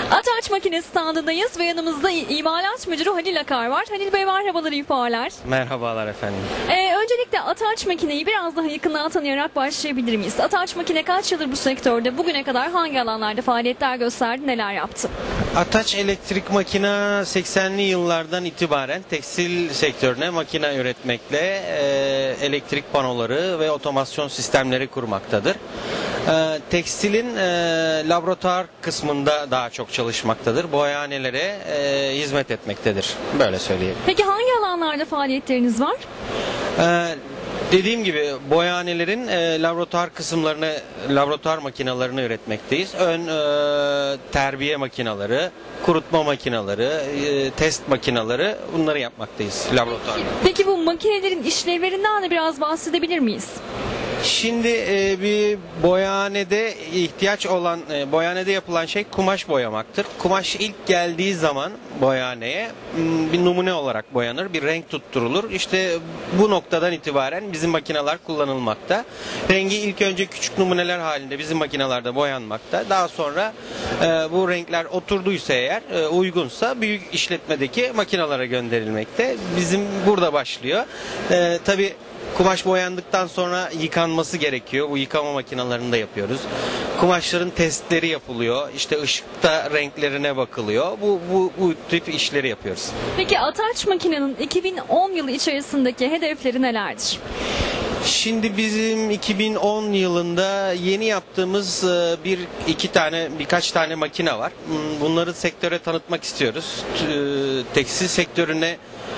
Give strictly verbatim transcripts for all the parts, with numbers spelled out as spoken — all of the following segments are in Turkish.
Ataç Makine standındayız ve yanımızda İmalat Müdürü Halil Akar var. Halil Bey merhabalar, iyi fuarlar. Merhabalar efendim. Ee, öncelikle Ataç Makine'yi biraz daha yakından tanıyarak başlayabilir miyiz? Ataç Makine kaç yıldır bu sektörde, bugüne kadar hangi alanlarda faaliyetler gösterdi, neler yaptı? Ataç Elektrik Makina seksenli yıllardan itibaren tekstil sektörüne makine üretmekle e, elektrik panoları ve otomasyon sistemleri kurmaktadır. E, tekstilin e, laboratuvar kısmında daha çok çalışmaktadır. Boyahanelere e, hizmet etmektedir. Böyle söyleyeyim. Peki hangi alanlarda faaliyetleriniz var? E, Dediğim gibi boyahanelerin e, laboratuvar kısımlarını, laboratuvar makinalarını üretmekteyiz. Ön e, terbiye makinaları, kurutma makinaları, e, test makinaları, bunları yapmaktayız laboratuvarda. Peki bu makinelerin işlevlerinden de biraz bahsedebilir miyiz? Şimdi e, bir boyahanede ihtiyaç olan, e, boyahanede yapılan şey kumaş boyamaktır. Kumaş ilk geldiği zaman boyahaneye m, bir numune olarak boyanır, bir renk tutturulur. İşte bu noktadan itibaren bizim makineler kullanılmakta. Rengi ilk önce küçük numuneler halinde bizim makinelerde boyanmakta. Daha sonra e, bu renkler oturduysa eğer, e, uygunsa büyük işletmedeki makinelere gönderilmekte. Bizim burada başlıyor. E, tabii kumaş boyandıktan sonra yıkanması gerekiyor. Bu yıkama makinalarını da yapıyoruz. Kumaşların testleri yapılıyor. İşte ışıkta renklerine bakılıyor. Bu, bu, bu tip işleri yapıyoruz. Peki Ataç Makine'nin iki bin on yılı içerisindeki hedefleri nelerdir? Şimdi bizim iki bin on yılında yeni yaptığımız bir iki tane birkaç tane makine var. Bunları sektöre tanıtmak istiyoruz. Tekstil sektörüne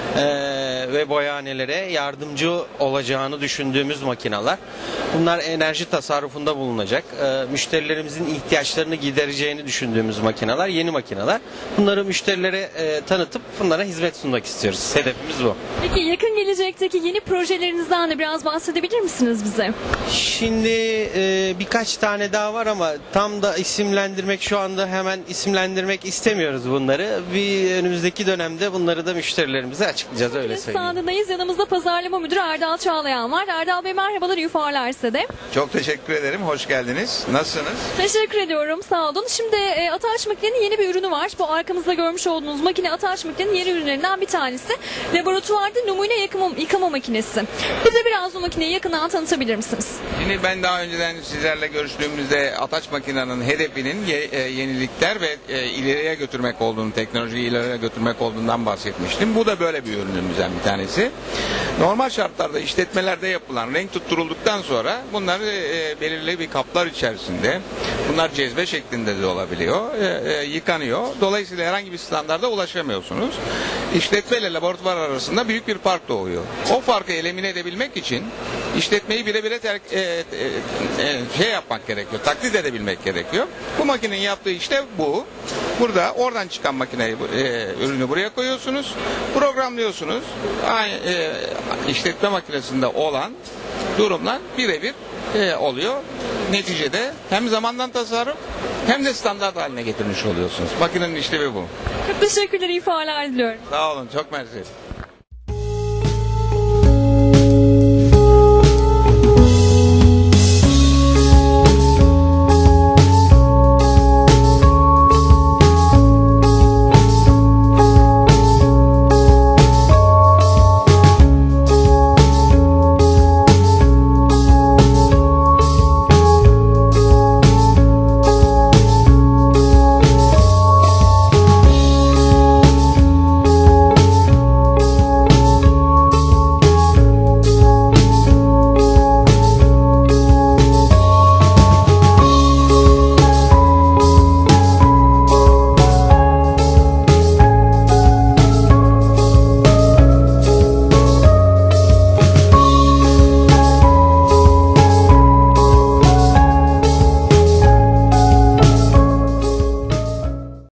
ve boyahanelere yardımcı olacağını düşündüğümüz makineler. Bunlar enerji tasarrufunda bulunacak. Müşterilerimizin ihtiyaçlarını gidereceğini düşündüğümüz makineler, yeni makineler. Bunları müşterilere tanıtıp bunlara hizmet sunmak istiyoruz. Hedefimiz bu. Peki yakın gelecekteki yeni projelerinizden de biraz bahsedebilir misiniz bize? Şimdi e, birkaç tane daha var ama tam da isimlendirmek, şu anda hemen isimlendirmek istemiyoruz bunları. Bir önümüzdeki dönemde bunları da müşterilerimize açıklayacağız, öyle söyleyeyim. Standındayız. Yanımızda Pazarlama Müdürü Erdal Çağlayan var. Erdal Bey merhabalar, iyi fuarlar size de. Çok teşekkür ederim. Hoş geldiniz. Nasılsınız? Teşekkür ediyorum. Sağ olun. Şimdi e, Ataç Makine'nin yeni bir ürünü var. Bu arkamızda görmüş olduğunuz makine Ataç Makine'nin yeni ürünlerinden bir tanesi. Laboratuvarda numune yıkama, yıkama makinesi. Bize biraz bu makineyi yakından tanıtabilir misiniz? Şimdi ben daha önceden sizlerle görüştüğümüzde Ataç Makina'nın hedefinin ye, e, yenilikler ve e, ileriye götürmek olduğunu, teknolojiyi ileriye götürmek olduğundan bahsetmiştim. Bu da böyle bir ürünümüzden bir tanesi. Normal şartlarda işletmelerde yapılan renk tutturulduktan sonra bunlar e, belirli bir kaplar içerisinde, bunlar cezve şeklinde de olabiliyor, e, e, yıkanıyor. Dolayısıyla herhangi bir standarda ulaşamıyorsunuz. İşletme ile laboratuvar arasında büyük bir fark doğuyor. O farkı elimine edebilmek için işletmeyi birebire e, e, e, şey yapmak gerekiyor, taklit edebilmek gerekiyor. Bu makinenin yaptığı işte bu. Burada oradan çıkan makineyi, e, ürünü buraya koyuyorsunuz, programlıyorsunuz. Aynı, e, işletme makinesinde olan durumlar birebir e, oluyor. Neticede hem zamandan tasarruf hem de standart haline getirmiş oluyorsunuz. Makinenin işlevi bu. Çok teşekkürler, iyi fuarlar diliyorum. Sağ olun, çok mersi.